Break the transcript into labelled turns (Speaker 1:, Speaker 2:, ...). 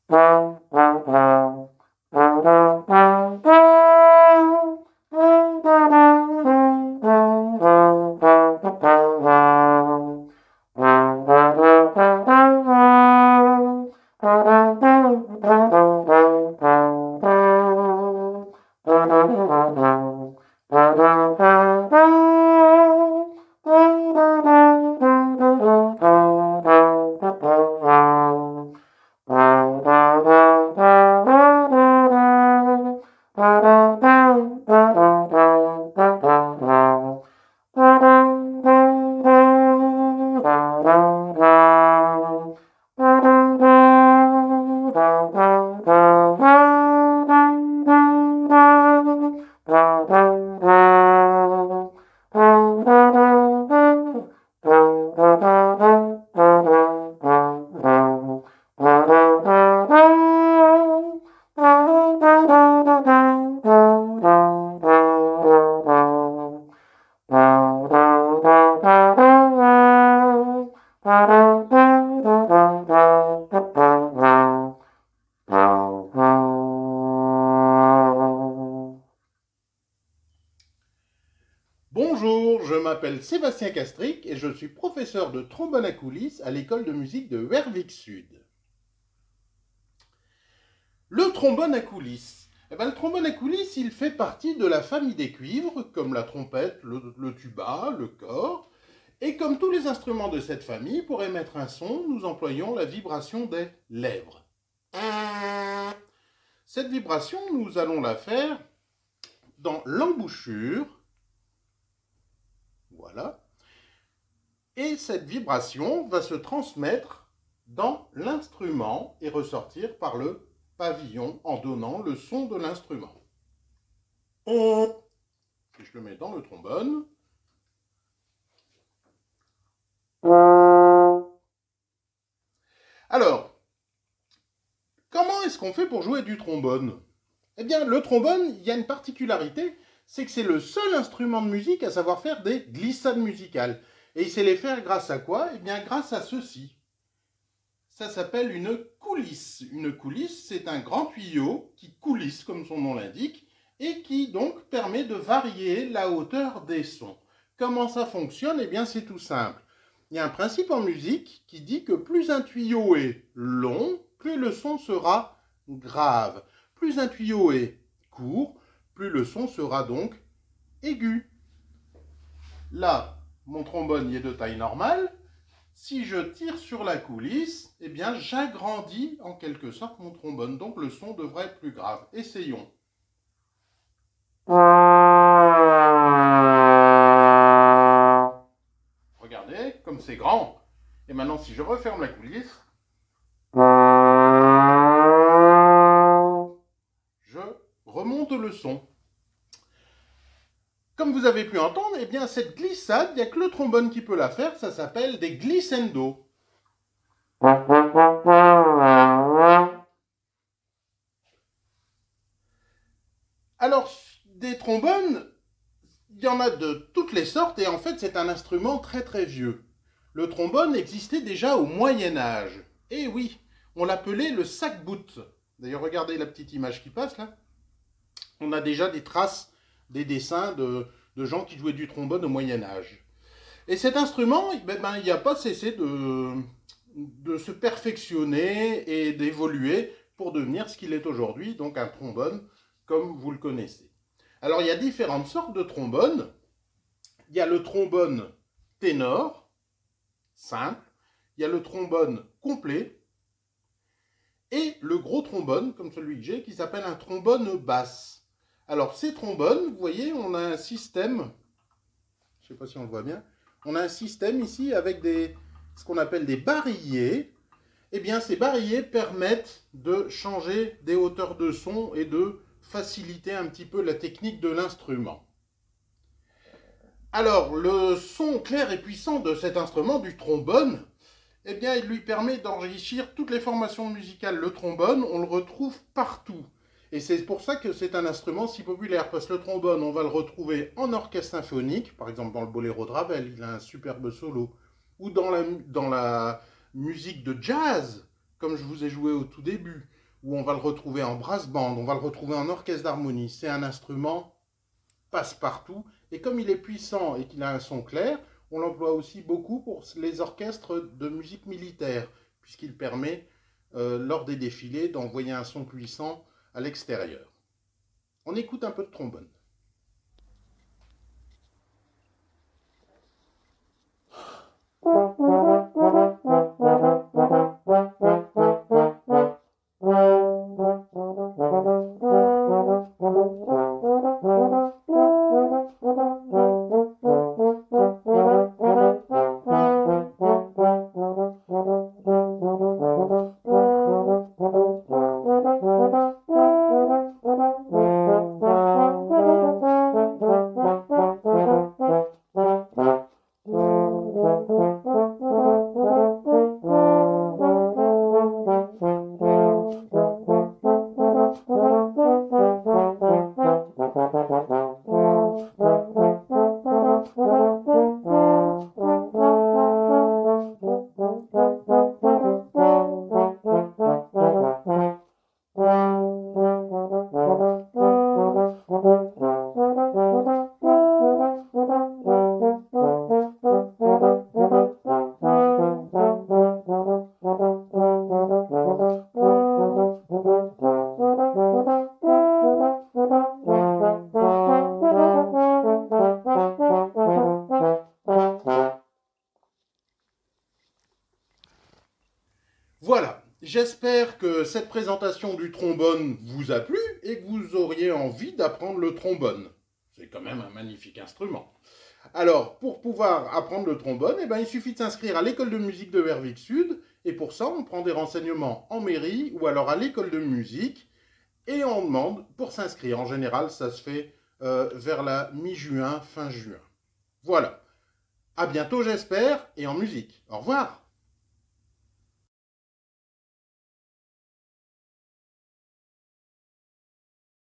Speaker 1: Bonjour, je m'appelle Sébastien Castric et je suis professeur de trombone à coulisses à l'école de musique de Wervik Sud. Le trombone à coulisses. Le trombone à coulisses, il fait partie de la famille des cuivres, comme la trompette, le tuba, le cor. Et comme tous les instruments de cette famille, pour émettre un son, nous employons la vibration des lèvres. Cette vibration, nous allons la faire dans l'embouchure. Voilà. Et cette vibration va se transmettre dans l'instrument et ressortir par le pavillon en donnant le son de l'instrument. Si je le mets dans le trombone. Alors, comment est-ce qu'on fait pour jouer du trombone? Eh bien, le trombone, il y a une particularité, c'est que c'est le seul instrument de musique à savoir faire des glissades musicales. Et il sait les faire grâce à quoi? Eh bien, grâce à ceci. Ça s'appelle une coulisse. Une coulisse, c'est un grand tuyau qui coulisse, comme son nom l'indique, et qui donc permet de varier la hauteur des sons. Comment ça fonctionne? Eh bien, c'est tout simple. Il y a un principe en musique qui dit que plus un tuyau est long, plus le son sera grave. Plus un tuyau est court, plus le son sera donc aigu. Là, mon trombone est de taille normale. Si je tire sur la coulisse, eh bien, j'agrandis en quelque sorte mon trombone. Donc, le son devrait être plus grave. Essayons. Regardez, comme c'est grand. Et maintenant, si je referme la coulisse, je remonte le son. Comme vous avez pu entendre, eh bien, cette glissade, il n'y a que le trombone qui peut la faire. Ça s'appelle des glissando. Alors, des trombones, il y en a de toutes les sortes et en fait, c'est un instrument très très vieux. Le trombone existait déjà au Moyen-Âge. Et oui, on l'appelait le sac-bout. D'ailleurs, regardez la petite image qui passe là. On a déjà des traces, des dessins de gens qui jouaient du trombone au Moyen-Âge. Et cet instrument, il n'a pas cessé de se perfectionner et d'évoluer pour devenir ce qu'il est aujourd'hui, donc un trombone comme vous le connaissez. Alors, il y a différentes sortes de trombones. Il y a le trombone ténor, simple. Il y a le trombone complet. Et le gros trombone, comme celui que j'ai, qui s'appelle un trombone basse. Alors, ces trombones, vous voyez, on a un système, je ne sais pas si on le voit bien, on a un système ici avec ce qu'on appelle des barilliers. Eh bien, ces barilliers permettent de changer des hauteurs de son et de faciliter un petit peu la technique de l'instrument. Alors, le son clair et puissant de cet instrument, du trombone, eh bien, il lui permet d'enrichir toutes les formations musicales. Le trombone, on le retrouve partout. Et c'est pour ça que c'est un instrument si populaire, parce que le trombone, on va le retrouver en orchestre symphonique, par exemple dans le Boléro de Ravel, il a un superbe solo, ou dans la musique de jazz, comme je vous ai joué au tout début. ou on va le retrouver en brass band, on va le retrouver en orchestre d'harmonie. C'est un instrument passe-partout, et comme il est puissant et qu'il a un son clair, on l'emploie aussi beaucoup pour les orchestres de musique militaire, puisqu'il permet, lors des défilés, d'envoyer un son puissant à l'extérieur. On écoute un peu de trombone. Voilà, j'espère que cette présentation du trombone vous a plu et que vous auriez envie d'apprendre le trombone. C'est quand même un magnifique instrument. Alors, pour pouvoir apprendre le trombone, il suffit de s'inscrire à l'école de musique de Wervik Sud, et pour ça, on prend des renseignements en mairie ou alors à l'école de musique, et on demande pour s'inscrire. En général, ça se fait vers la mi-juin, fin juin. Voilà. À bientôt, j'espère, et en musique. Au revoir.